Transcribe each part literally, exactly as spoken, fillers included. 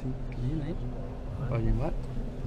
aqui, né? Pode ir embora?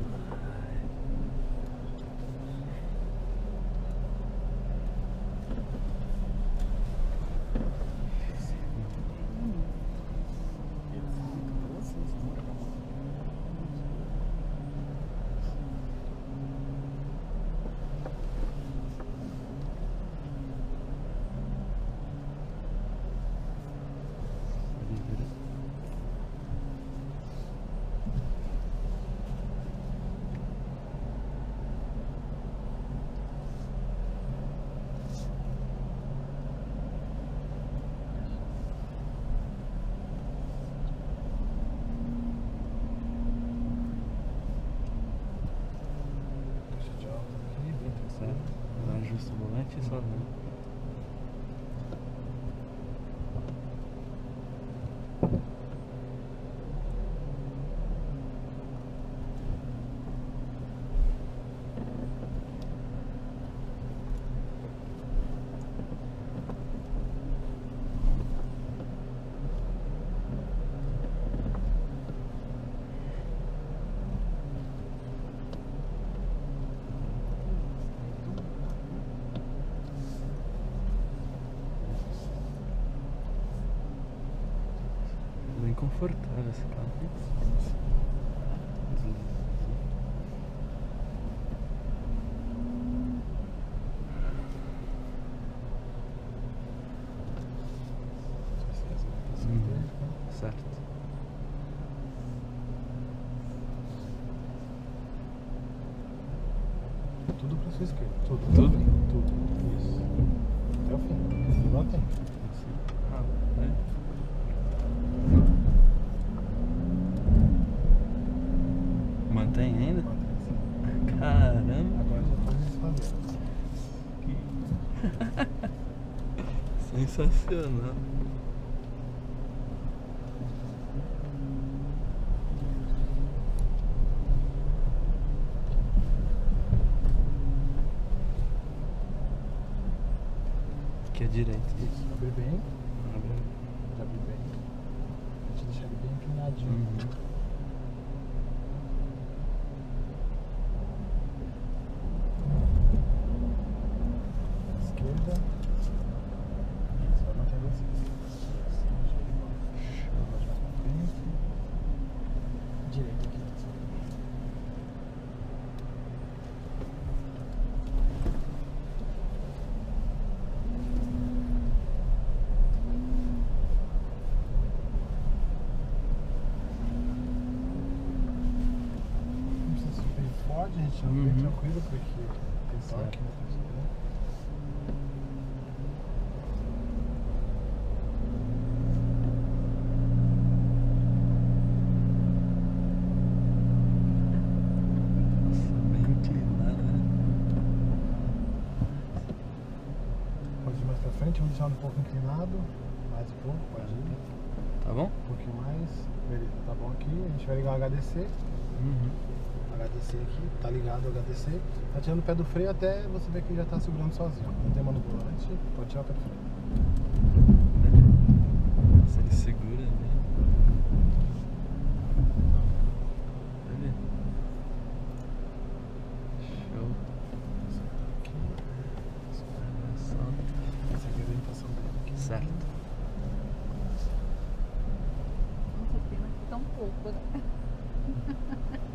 Ajusta o volante e só não. Bem confortável esse carro. Uhum. Certo. Tudo pra sua esquerda. Tudo. Tudo? Tudo. Isso. Até o fim. Igual tem. Ah, é. Mantém ainda? Mantém assim. Caramba! Agora já tô nesse fazer. Sensacional! Aqui à direita. Isso. Abre bem. Abre. Já abre bem. A gente deixa ele bem inclinadinho. Uhum. Esquerda. Só manter assim. Mais pra frente. Direita aqui. Não precisa subir forte, a gente anda bem Uhum. tranquilo porque tem toque, né? Bem inclinado, né? Pode ir mais pra frente, vou deixar um pouco inclinado. Mais um pouco, pode ir. Tá bom? Um pouquinho mais. Beleza, tá bom aqui. A gente vai ligar o H D C. Uhum. H D C aqui, tá ligado o H D C. Tá tirando o pé do freio até você ver que já tá segurando sozinho. Não tem mão no volante, pode tirar o pé do freio. Se ele segura, né? Olha. Show. Aqui. Só. Essa aqui é a orientação dele aqui. Certo. Nossa, pena que tão pouco, né?